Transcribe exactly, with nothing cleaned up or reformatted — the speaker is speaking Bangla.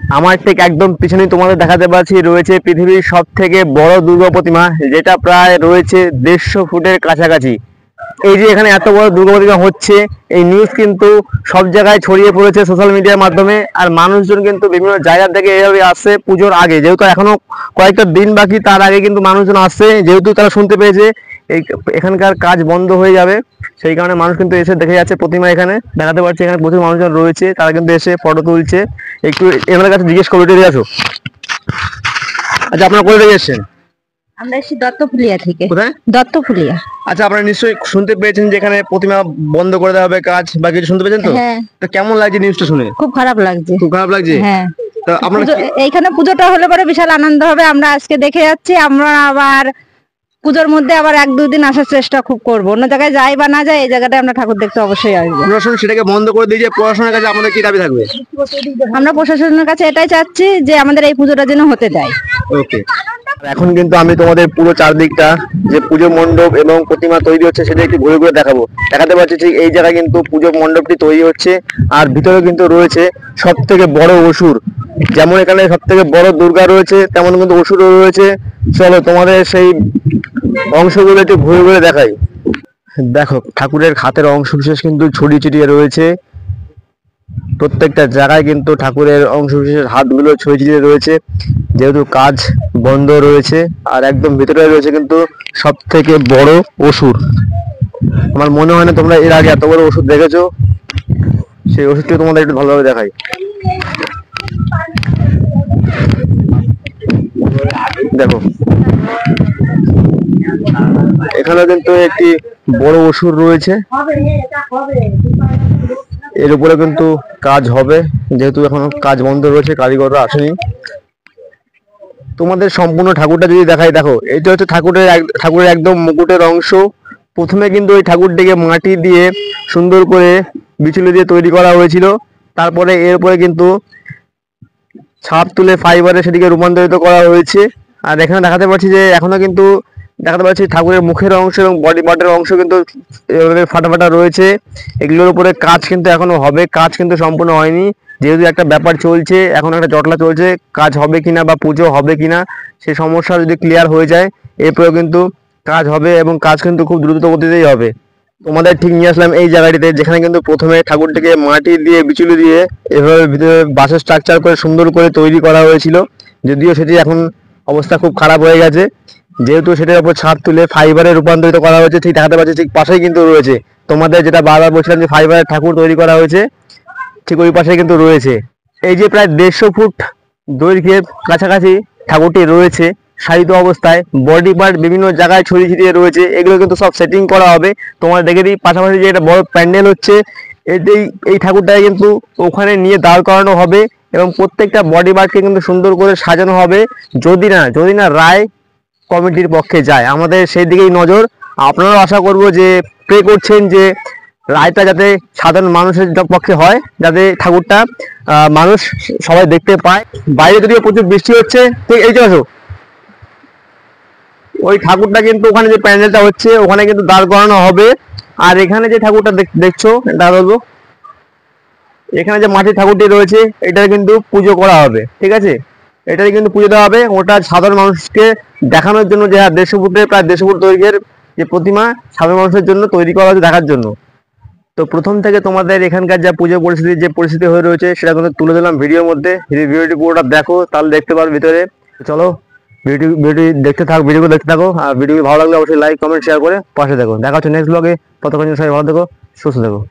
আমার ঠিক একদম পিছনে তোমাদের দেখাতে পাচ্ছি রয়েছে পৃথিবীর সব থেকে বড় দুর্গা প্রতিমা, যেটা প্রায় রয়েছে দেড়শো ফুটের কাছাকাছি। এই যে এখানে এত বড় দুর্গা প্রতিমা হচ্ছে, এই নিউজ কিন্তু সব জায়গায় ছড়িয়ে পড়েছে সোশ্যাল মিডিয়ার মাধ্যমে। আর মানুষজন কিন্তু বিভিন্ন জায়গা থেকে এইভাবে আসছে পুজোর আগে, যেহেতু এখনো কয়েকটা দিন বাকি, তার আগে কিন্তু মানুষজন আসছে, যেহেতু তারা শুনতে পেয়েছে এই এখানকার কাজ বন্ধ হয়ে যাবে, সেই কারণে মানুষ কিন্তু এসে দেখে যাচ্ছে প্রতিমা। এখানে দেখাতে পারছি এখানে প্রচুর মানুষজন রয়েছে, তারা কিন্তু এসে ফটো তুলছে। একটু এনাদের কাছে জিজ্ঞেস করবো, এদিকে আসো। আচ্ছা, আপনারা কোথা থেকে এসেছেন? আমরা এসেছি দত্তফুলিয়া থেকে। কোথায়? দত্তফুলিয়া। আচ্ছা, আপনারা নিশ্চয়ই শুনতে পেয়েছেন যে এখানে প্রতিমা বন্ধ করে দেওয়া হবে, কাজ বা কিছু শুনতে পেয়েছেন তো? হ্যাঁ। তো কেমন লাগছে নিউজটা শুনে? খুব খারাপ লাগছে। খুব খারাপ লাগছে? হ্যাঁ। তো আপনারা এইখানে পুজোটা হলে পরে বিশাল আনন্দ হবে। আমরা আজকে দেখে যাচ্ছি, আমরা আবার পুজোর মধ্যে আবার এক দুই দিন আসার চেষ্টা খুব করবো। অন্য জায়গায় যাই বা না যাই, এই জায়গাটায় আমরা ঠাকুর দেখতে অবশ্যই আসবো। প্রশাসন সেটাকে বন্ধ করে দিয়ে, যে প্রশাসনের কাছে আমাদের কি দাবি থাকবে? আমরা প্রশাসনের কাছে এটাই চাচ্ছি যে আমাদের এই পুজোটা যেন হতে দেয়। ওকে। এখন কিন্তু আমি তোমাদের পুরো চারদিকটা, যে পুজো মণ্ডপ এবং প্রতিমা তৈরি হচ্ছে, সেটা একটু ঘুরে ঘুরে দেখাবো। দেখাতে পাচ্ছি ঠিক এই জায়গায় কিন্তু পুজো মণ্ডপটি তৈরি হচ্ছে, আর ভিতরে কিন্তু রয়েছে সব থেকে বড় অসুর। যেমন এখানে সব থেকে বড় দুর্গা রয়েছে, তেমন কিন্তু অসুরও রয়েছে। চলো তোমাদের সেই অংশগুলো একটু ঘুরে ঘুরে দেখাই। দেখো, ঠাকুরের হাতের অংশ বিশেষ কিন্তু ছড়িয়ে ছিটিয়ে রয়েছে, প্রত্যেকটা জায়গায় কিন্তু ঠাকুরের অংশ বিশেষের হাতগুলো ছড়িয়ে ছিটিয়ে রয়েছে, যেহেতু কাজ বন্ধ রয়েছে। আর একদম ভিতরে রয়েছে কিন্তু সব থেকে বড় অসুর। আমার মনে হয় না তোমরা এর আগে এত বড় ওষুধ দেখেছো। সেই ওষুধটি তোমাদের একটু ভালোভাবে দেখাই। দেখো, এখানে কিন্তু একটি বড় অসুর রয়েছে, এর উপরে কিন্তু কাজ হবে, যেহেতু এখন কাজ বন্ধ রয়েছে, কারিগররা আসেনি। তোমাদের সম্পূর্ণ ঠাকুরটা যদি দেখাই, দেখো এটা হচ্ছে ঠাকুরের ঠাকুরের একদম মুকুটের অংশ। প্রথমে কিন্তু ওই ঠাকুরটিকে মাটি দিয়ে সুন্দর করে বিচুলি দিয়ে তৈরি করা হয়েছিল, তারপরে এর উপরে কিন্তু ছাপ তুলে ফাইবারে সেটিকে রূপান্তরিত করা হয়েছে। আর এখানে দেখাতে পাচ্ছি যে এখনো কিন্তু দেখাতে পাচ্ছি ঠাকুরের মুখের অংশ এবং বডি পার্টের অংশ কিন্তু ফাটা ফাটা রয়েছে। এগুলোর উপরে কাজ কিন্তু এখনো হবে, কাজ কিন্তু সম্পূর্ণ হয়নি, যেহেতু একটা ব্যাপার চলছে, এখন একটা জটলা চলছে, কাজ হবে কিনা বা পুজো হবে কিনা সেই সমস্যা যদি ক্লিয়ার হয়ে যায়, এরপরেও কিন্তু কাজ হবে এবং কাজ কিন্তু খুব দ্রুত গতিতেই হবে। তোমাদের ঠিক নিয়ে আসলাম এই জায়গাটিতে, যেখানে কিন্তু প্রথমে ঠাকুরটিকে মাটি দিয়ে বিচুলি দিয়ে এভাবে ভিতরে বাসের স্ট্রাকচার করে সুন্দর করে তৈরি করা হয়েছিল, যদিও সেটি এখন অবস্থা খুব খারাপ হয়ে গেছে, যেহেতু সেটার উপর ছাদ তুলে ফাইবারে রূপান্তরিত করা হয়েছে। ঠিক দেখাতে পাচ্ছি ঠিক পাশেই কিন্তু রয়েছে, তোমাদের যেটা বারবার বলছিলাম যে ফাইবারের ঠাকুর তৈরি করা হয়েছে, ঠিক ওই পাশে কিন্তু রয়েছে। এই যে প্রায় দেড়শো ফুট দৈর্ঘ্যের কাছাকাছি ঠাকুরটি রয়েছে সারিত অবস্থায়, বডি পার্ট বিভিন্ন জায়গায় ছড়িয়ে ছিটিয়ে রয়েছে, এগুলো কিন্তু সব সেটিং করা হবে। তোমার দেখে দিই, পাশাপাশি যে একটা বড় প্যান্ডেল হচ্ছে, এটাই এই ঠাকুরটাকে কিন্তু ওখানে নিয়ে দাঁড় করানো হবে এবং প্রত্যেকটা বডি পার্টকে কিন্তু সুন্দর করে সাজানো হবে, যদি না যদি না রায় কমিটির পক্ষে যায়। আমাদের সেই দিকেই নজর। আপনারাও আশা করব যে প্রে করছেন যে রায়টা যাতে সাধারণ মানুষের পক্ষে হয়, যাতে ঠাকুরটা মানুষ সবাই দেখতে পায়। বাইরে যদিও প্রচুর বৃষ্টি হচ্ছে, ঠিক এই চলো, ওই ঠাকুরটা কিন্তু ওখানে যে প্যান্ডেলটা হচ্ছে ওখানে কিন্তু দাঁড় করানো হবে। আর এখানে যে ঠাকুরটা দেখছো, এটা বলবো, এখানে যে মাটির ঠাকুরটি রয়েছে এটার কিন্তু পুজো করা হবে, ঠিক আছে, এটাই কিন্তু পুজো দেওয়া হবে। ওটা সাধারণ মানুষকে দেখানোর জন্য, যে হ্যাঁ দেড়শো ফুটের প্রায় দেড়শো ফুট দৈর্ঘ্যের যে প্রতিমা সাধারণ মানুষের জন্য তৈরি করা হয়েছে দেখার জন্য। তো প্রথম থেকে তোমাদের এখানকার যা পুজো পরিস্থিতি যে পরিস্থিতি হয়ে রয়েছে সেটা কিন্তু তুলে দিলাম ভিডিওর মধ্যে। যদি ভিডিওটি পুরোটা দেখো তাহলে দেখতে পারো ভিতরে। চলো ভিডিও ভিডিও দেখতে থাকো, ভিডিওগুলো দেখতে থাকো। আর ভিডিও ভালো লাগলে অবশ্যই লাইক কমেন্ট শেয়ার করে পাশে দেখো। দেখা হচ্ছে নেক্সট ব্লগে। ততক্ষণ সবাই ভালো থেকো, সুস্থ থেকো।